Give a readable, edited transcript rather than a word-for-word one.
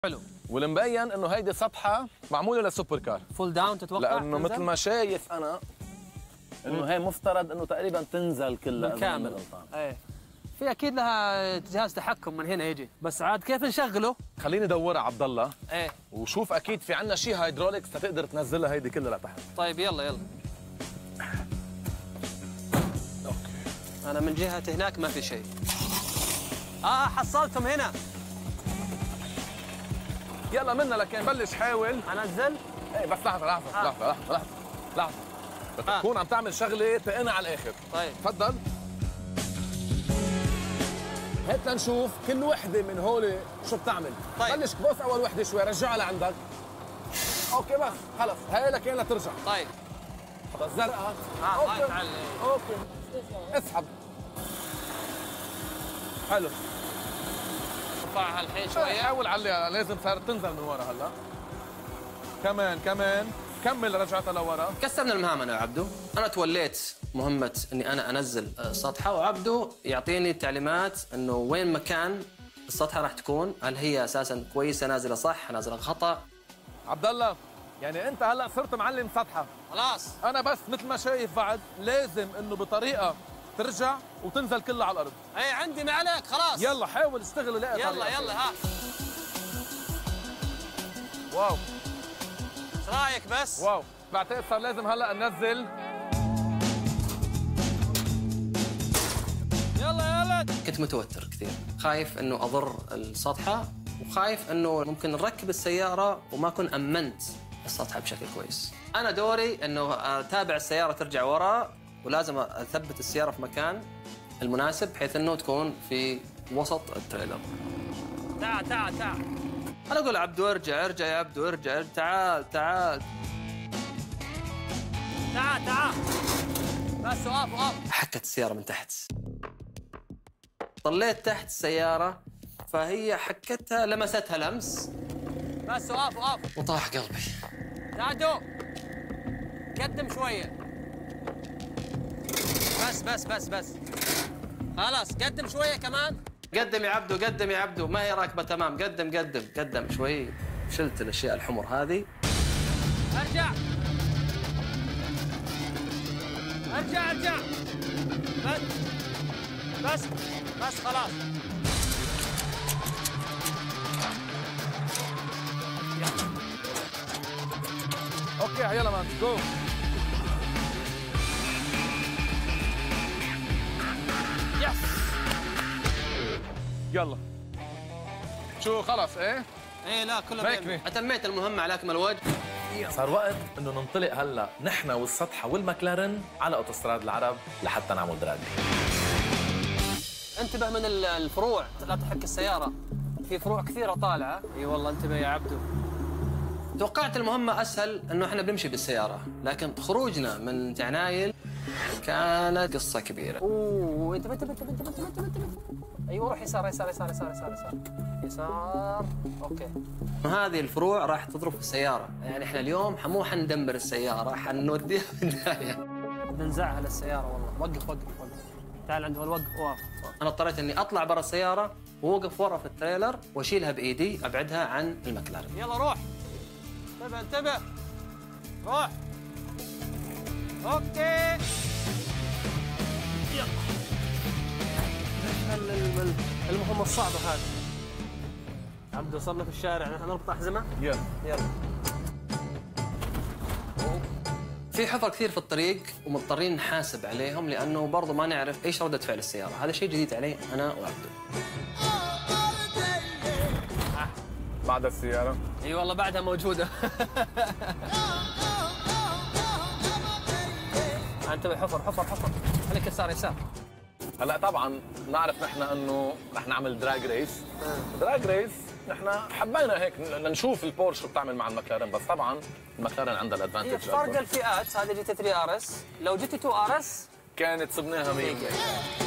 حلو. والمبين انه هيدي سطحه معموله للسوبر كار. فول داون تتوقع؟ لانه مثل ما شايف انا انه هي مفترض انه تقريبا تنزل كلها كامل. ايه في اكيد لها جهاز تحكم من هنا يجي، بس عاد كيف نشغله؟ خليني ادورها عبد الله. ايه وشوف اكيد في عندنا شيء هيدروليكس تقدر تنزلها هيدي كلها لتحت. طيب يلا يلا. اوكي. انا من جهه هناك ما في شيء. حصلتهم هنا. يلا منا لكن بلش حاول. انزل؟ ايه بس لحظه بتكون عم تعمل شغله تقنا على الاخر. طيب تفضل. هات لنشوف كل وحده من هول شو بتعمل. طيب بلش بوس اول وحده شوي، رجعها لعندك. اوكي بس خلص هاي لك هنا ترجع. طيب الزرقاء. اوكي اوكي اسحب. حلو. ارفعها الحين شويه. حاول عليها، لازم صارت تنزل من ورا هلا. كمان كمل رجعتها لورا. كسرنا المهام انا وعبدو. انا توليت مهمه اني انا انزل السطحه، وعبدو يعطيني تعليمات انه وين مكان السطحه راح تكون، هل هي اساسا كويسه نازله صح نازله خطا. عبد الله يعني انت هلا صرت معلم سطحه. خلاص انا بس مثل ما شايف بعد لازم انه بطريقه ترجع وتنزل كلها على الارض. اي عندي ما عليك خلاص. يلا حاول اشتغل. يلا ها. واو ايش رايك بس؟ واو بعتقد صار لازم هلا ننزل. يلا كنت متوتر كثير، خايف انه اضر السطحه، وخايف انه ممكن نركب السياره وما اكون امنت السطحه بشكل كويس. انا دوري انه اتابع السياره ترجع ورا، ولازم اثبت السياره في مكان المناسب بحيث انه تكون في وسط التريلر. تعال انا اقول عبدو ارجع يا عبدو ارجع تعال بس وقف. حكت السياره من تحت، طليت تحت السياره فهي حكتها لمستها لمس. بس وقف وطاح قلبي. عبدو قدم شويه. بس خلاص قدم شويه كمان. قدم يا عبدو ما هي راكبه تمام. قدم شوي. شلت الاشياء الحمر هذه. ارجع بس خلاص. اوكي يلا مان جو. يس يلا شو خلص ايه لا كله اتميت المهمه على اكمل وجه. صار وقت انه ننطلق هلا نحن والسطحه والمكلارن على اوتوستراد العرب لحتى نعمل دراج. انتبه من الفروع، لا تحك السياره، في فروع كثيره طالعه. اي والله انتبه يا عبدو. توقعت المهمه اسهل انه احنا بنمشي بالسياره، لكن خروجنا من تعنايل كانت قصه كبيره. اوه انتبه. ايوه روح يسار. اوكي. هذه الفروع راح تضرب في السياره، يعني احنا اليوم مو حندمر السياره، حنوديها في النهايه. بنزعها للسياره والله. وقف تعال عند وقف. انا اضطريت اني اطلع برا السياره ووقف ورا في التريلر واشيلها بايدي ابعدها عن المكلارن. يلا روح. انتبه روح. اوكي يلا. المهمة الصعبة هذه. عبدو وصلنا في الشارع، نحن نربط أحزمة. يلا. في حفر كثير في الطريق ومضطرين نحاسب عليهم لأنه برضو ما نعرف إيش ردة فعل السيارة. هذا شيء جديد علي أنا وعبدو. بعد السيارة؟ اي والله بعدها موجودة. انتبه حفر. خليك يسار. هلا طبعا نعرف نحن انه رح نعمل دراج ريس. نحن حبينا هيك لنشوف البورش شو بتعمل مع المكلارن، بس طبعا المكلارن عندها الادفانتج. فرق الفئات، هذه جي تي 3 ار اس، لو جي تي 2 ار اس كانت صبناها 100%.